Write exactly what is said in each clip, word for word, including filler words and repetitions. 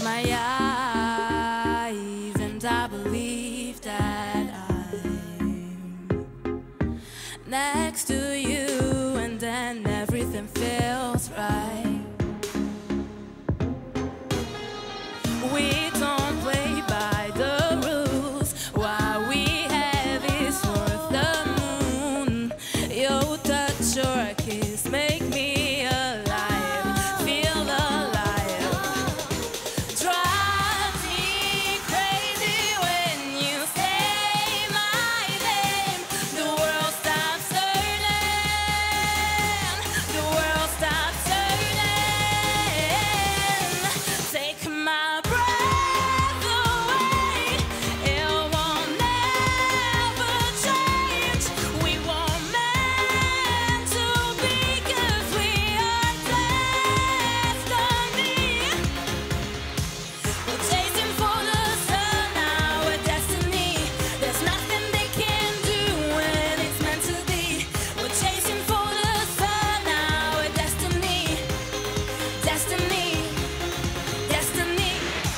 my eyes, and I believe that I'm next to you, and then everything feels right. We don't play by the rules. What we have is worth the moon. Your touch or a kiss make me alive, feel alive. Drives me crazy when you say my name. The world stops turning. The world stops turning. Take my breath away. It won't never change. We weren't meant to be, 'cause we are destiny. We're chasing for the sun, now we're destiny. There's nothing they can do when it's meant to be. We're chasing for the sun, now we're destiny. Destiny, destiny.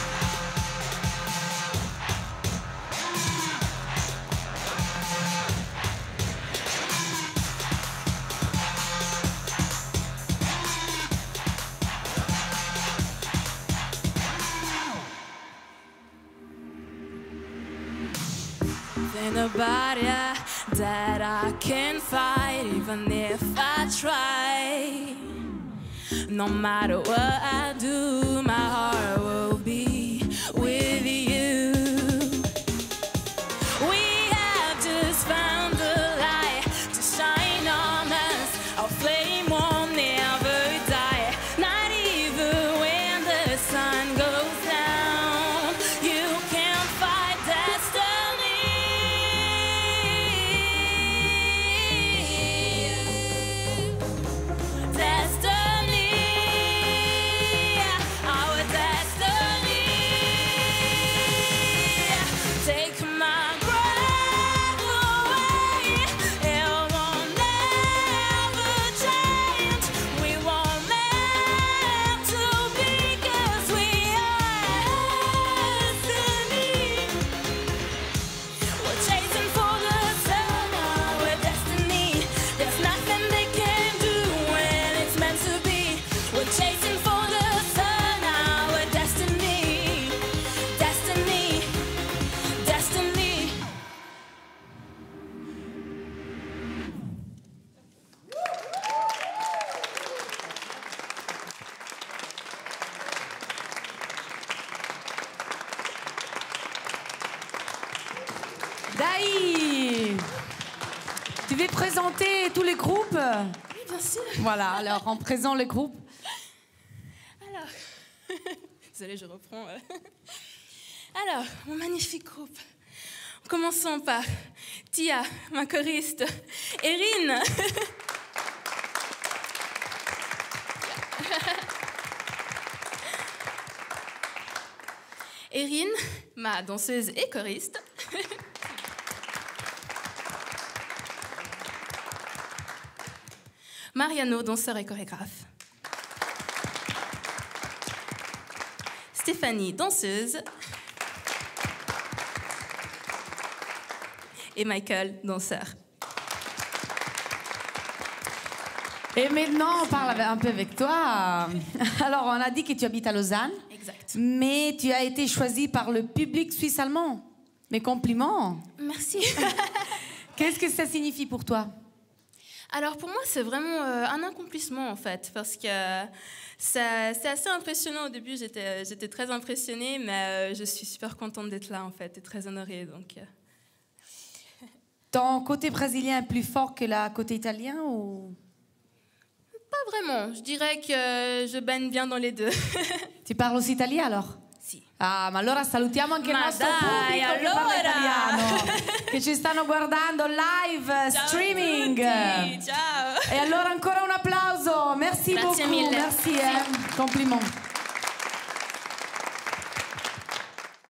Ain't nobody that I can fight, even if I try. No matter what I do, my heart will be with you. We have just found the light to shine on us. Our flame won't never die, not even when the sun goes down. You can't fight destiny. Destiny, our destiny. Take my breath away. It won't never change. We weren't meant to be, 'cause we are destiny. We're chasing for the sun, our destiny. There's nothing they can do when it's meant to be. We're chasing for the sun, our destiny. Destiny, destiny. Daï, tu veux présenter tous les groupes? Oui, bien sûr. Voilà, alors en présent les groupes. Alors, désolée, je reprends. euh. Alors, mon magnifique groupe. Commençons par Tia, ma choriste, Erin. Erin, ma danseuse et choriste. Mariano, danseur et chorégraphe. Stéphanie, danseuse. Et Michael, danseur. Et maintenant, on parle un peu avec toi. Alors, on a dit que tu habites à Lausanne. Exact. Mais tu as été choisie par le public suisse-allemand. Mes compliments. Merci. Qu'est-ce que ça signifie pour toi? Alors pour moi, c'est vraiment euh, un accomplissement en fait, parce que ça, c'est assez impressionnant. Au début, j'étais, j'étais très impressionnée, mais euh, je suis super contente d'être là en fait, et très honorée. Donc, euh. Ton côté brésilien est plus fort que le côté italien ou... Pas vraiment. Je dirais que je baigne bien dans les deux. Tu parles aussi italien alors? Sì. Ah, ma allora salutiamo anche Ma il nostro dai, pubblico che allora! parla italiano, che ci stanno guardando live, Ciao streaming. a tutti, ciao. E allora ancora un applauso. Merci Grazie beaucoup. mille. Merci, eh. Compliments.